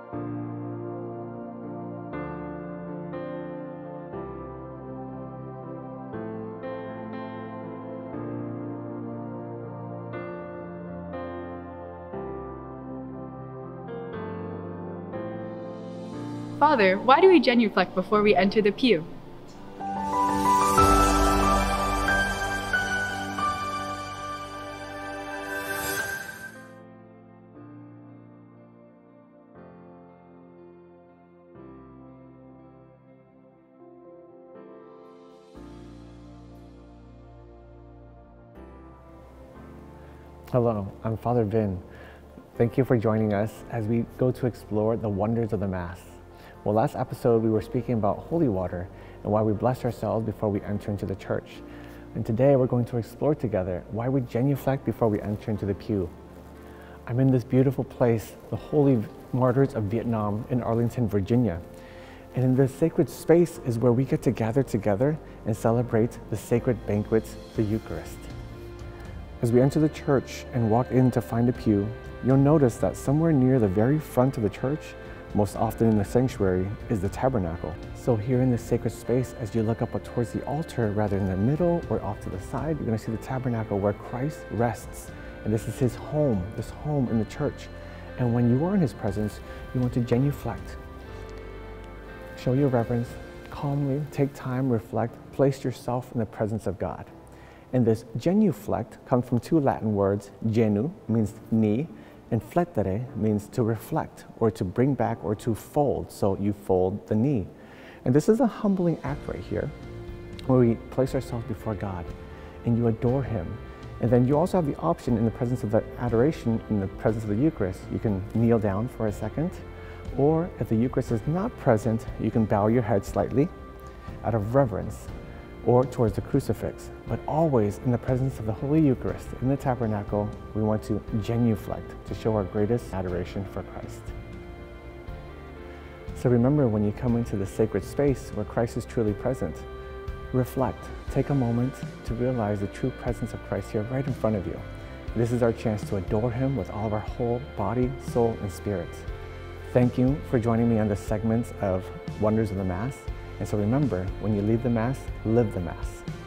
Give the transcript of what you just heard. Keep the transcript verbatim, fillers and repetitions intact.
Father, why do we genuflect before we enter the pew? Hello, I'm Father Vin. Thank you for joining us as we go to explore the wonders of the Mass. Well, last episode we were speaking about holy water and why we bless ourselves before we enter into the church. And today we're going to explore together why we genuflect before we enter into the pew. I'm in this beautiful place, the Holy Martyrs of Vietnam in Arlington, Virginia. And in this sacred space is where we get to gather together and celebrate the sacred banquet, the Eucharist. As we enter the church and walk in to find a pew, you'll notice that somewhere near the very front of the church, most often in the sanctuary, is the tabernacle. So here in this sacred space, as you look up towards the altar, rather in the middle or off to the side, you're going to see the tabernacle where Christ rests. And this is his home, this home in the church. And when you are in his presence, you want to genuflect. Show your reverence, calmly take time, reflect, place yourself in the presence of God. And this genuflect comes from two Latin words. Genu means knee, and flectere means to reflect or to bring back or to fold. So you fold the knee. And this is a humbling act right here where we place ourselves before God and you adore him. And then you also have the option in the presence of the adoration, in the presence of the Eucharist, you can kneel down for a second, or if the Eucharist is not present, you can bow your head slightly out of reverence or towards the crucifix. But always in the presence of the Holy Eucharist, in the tabernacle, we want to genuflect to show our greatest adoration for Christ. So remember, when you come into the sacred space where Christ is truly present, reflect, take a moment to realize the true presence of Christ here right in front of you. This is our chance to adore him with all of our whole body, soul, and spirit. Thank you for joining me on this segment of Wonders of the Mass. And so remember, when you leave the Mass, live the Mass.